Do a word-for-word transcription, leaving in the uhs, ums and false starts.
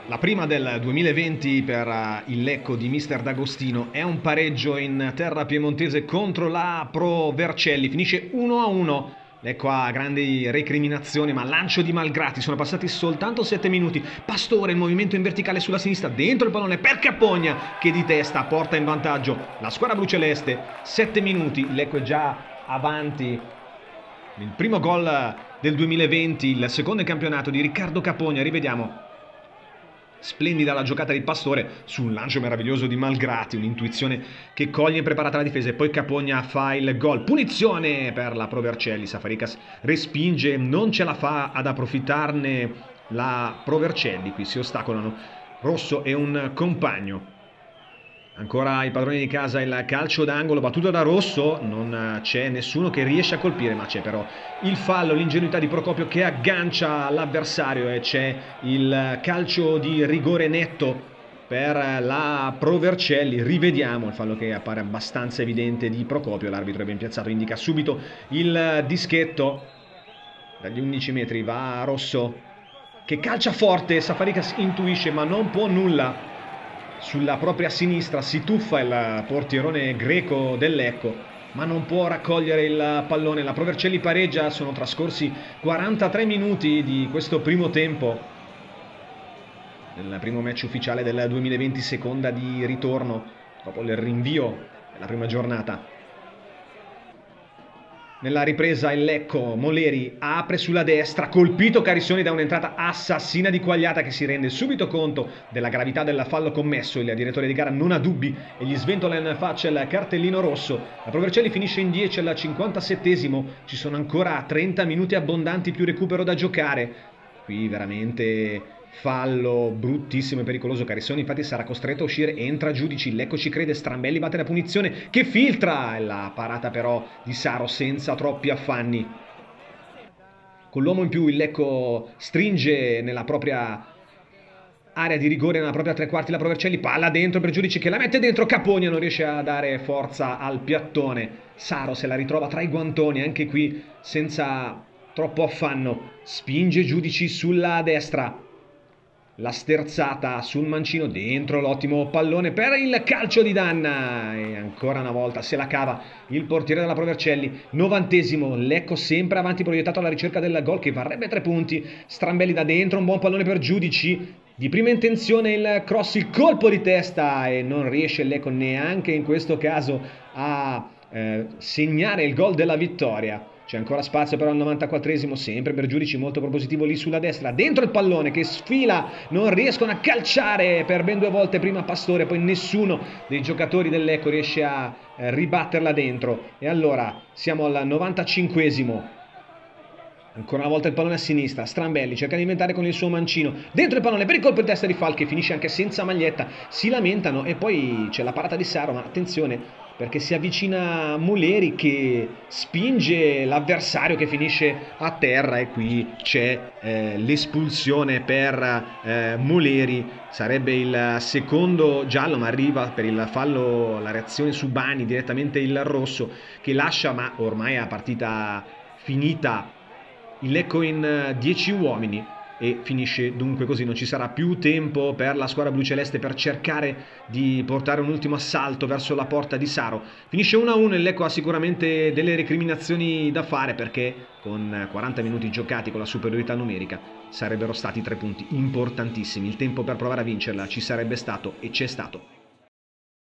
La prima del duemilaventi per il Lecco di mister D'Agostino è un pareggio in terra piemontese contro la Pro Vercelli, finisce uno a uno. Lecco ha grandi recriminazioni, ma lancio di Malgrati, sono passati soltanto sette minuti. Pastore, il movimento in verticale sulla sinistra, dentro il pallone per Capogna che di testa porta in vantaggio la squadra bluceleste. sette minuti, il Lecco è già avanti. Il primo gol del duemilaventi, il secondo in campionato di Riccardo Capogna, rivediamo. Splendida la giocata di Pastore su un lancio meraviglioso di Malgrati, un'intuizione che coglie impreparata la difesa e poi Capogna fa il gol. Punizione per la Pro Vercelli, Safaricas respinge, non ce la fa ad approfittarne la Pro Vercelli, qui si ostacolano Rosso e un compagno. Ancora i padroni di casa, il calcio d'angolo battuto da Rosso, non c'è nessuno che riesce a colpire, ma c'è però il fallo, l'ingenuità di Procopio che aggancia l'avversario e c'è il calcio di rigore netto per la Pro Vercelli. Rivediamo il fallo che appare abbastanza evidente di Procopio, l'arbitro è ben piazzato, indica subito il dischetto, dagli undici metri va Rosso che calcia forte, Safaricas intuisce ma non può nulla. Sulla propria sinistra si tuffa il portierone greco del Lecco, ma non può raccogliere il pallone. La Pro Vercelli pareggia, sono trascorsi quarantatré minuti di questo primo tempo, nel primo match ufficiale del duemilaventi, seconda di ritorno, dopo il rinvio della prima giornata. Nella ripresa il Lecco, Moleri apre sulla destra, colpito Carissoni da un'entrata assassina di Quagliata che si rende subito conto della gravità del fallo commesso. Il direttore di gara non ha dubbi e gli sventola in faccia il cartellino rosso. La Pro Vercelli finisce in dieci al cinquantasettesimo, ci sono ancora trenta minuti abbondanti più recupero da giocare. Qui veramente fallo bruttissimo e pericoloso. Carissoni infatti sarà costretto a uscire, entra Giudici, Lecco ci crede, Strambelli batte la punizione che filtra, la parata però di Saro senza troppi affanni. Con l'uomo in più il Lecco stringe nella propria area di rigore, nella propria tre quarti la Pro Vercelli, palla dentro per Giudici che la mette dentro, Capogna non riesce a dare forza al piattone, Saro se la ritrova tra i guantoni, anche qui senza troppo affanno, spinge Giudici sulla destra. La sterzata sul mancino, dentro l'ottimo pallone per il calcio di Danna e ancora una volta se la cava il portiere della Pro Vercelli. Novantesimo, Lecco sempre avanti proiettato alla ricerca del gol che varrebbe tre punti. Strambelli da dentro, un buon pallone per Giudici, di prima intenzione il cross, il colpo di testa e non riesce il Lecco neanche in questo caso a eh, segnare il gol della vittoria. C'è ancora spazio però al novantaquattresimo, sempre per Giudici molto propositivo lì sulla destra, dentro il pallone che sfila, non riescono a calciare per ben due volte, prima Pastore, poi nessuno dei giocatori del Lecco riesce a eh, ribatterla dentro. E allora siamo al novantacinquesimo, ancora una volta il pallone a sinistra, Strambelli cerca di inventare con il suo mancino, dentro il pallone per il colpo di testa di Falchi che finisce anche senza maglietta, si lamentano e poi c'è la parata di Saro, ma attenzione perché si avvicina Moleri che spinge l'avversario che finisce a terra e qui c'è eh, l'espulsione per eh, Moleri, sarebbe il secondo giallo ma arriva per il fallo, la reazione su Bani, direttamente il rosso che lascia, ma ormai è partita finita, il Lecco in dieci uomini e finisce dunque così. Non ci sarà più tempo per la squadra bluceleste per cercare di portare un ultimo assalto verso la porta di Saro. Finisce uno a uno, il Lecco ha sicuramente delle recriminazioni da fare perché con quaranta minuti giocati con la superiorità numerica sarebbero stati tre punti importantissimi. Il tempo per provare a vincerla ci sarebbe stato e c'è stato.